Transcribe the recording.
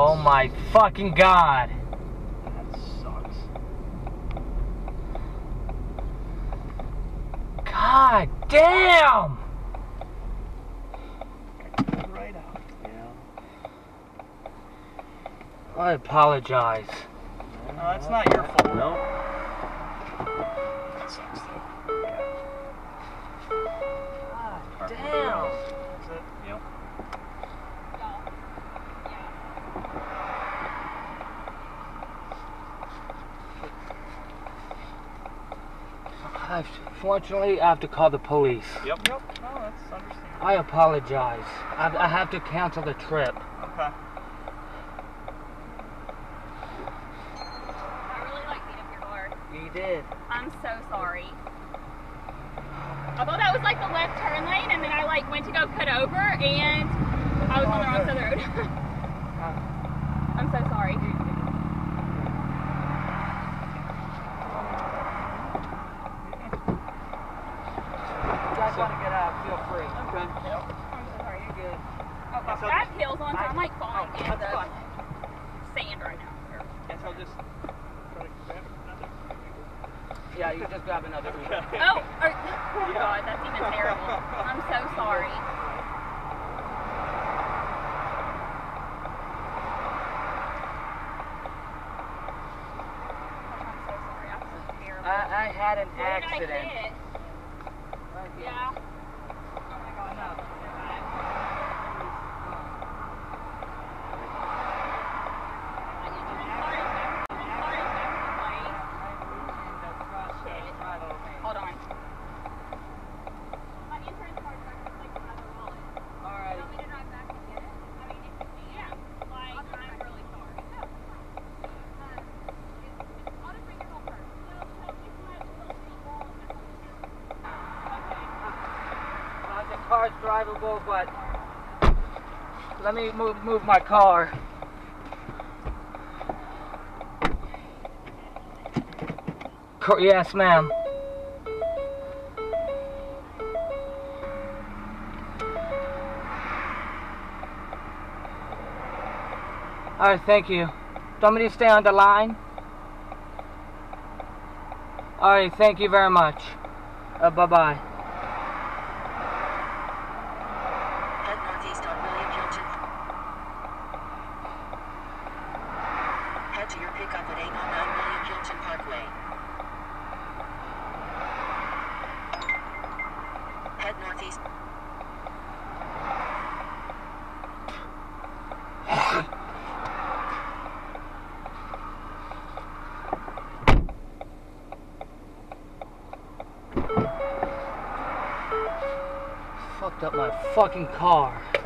Oh my fucking god. That sucks. God damn! Right out. Yeah. I apologize. No, that's not your fault. No. That sucks though. God damn! Is it? Yep. Fortunately, I have to call the police. Yep. No, that's understandable. I apologize. I have to cancel the trip. Okay. I really like beat up your car. You did. I'm so sorry. I thought that was like the left turn lane, and then I like went to go cut over, and I was on the wrong side of the road. I'm so sorry. You guys want to get out, feel free. Okay. Yep. I'm so sorry. You're good. Oh gosh, I have heels on, so I'm like falling in the sand right now. Guess I'll just try to grab another. Yeah, you just grab another Uber. Oh God, that's even terrible. I'm so sorry. I'm so sorry. I feel terrible. I had an Where did I accident. hit? Right here. Yeah. Oh my God, no. So bad. Hold on. My insurance card's back in like another wallet. Alright. You want me to drive back and get it? I mean, if you can. Like, I'm really sorry. No, it's fine. I'll just bring it home first. So it's my little city wallet that's on the Okay. The car's drivable, but let me move my car. Yes, ma'am. All right, thank you. Do you want me to stay on the line? All right, thank you very much. Bye-bye. Head northeast on William Hilton. Head to your pickup at 809 William Hilton Parkway. Head northeast. Fucked up my fucking car.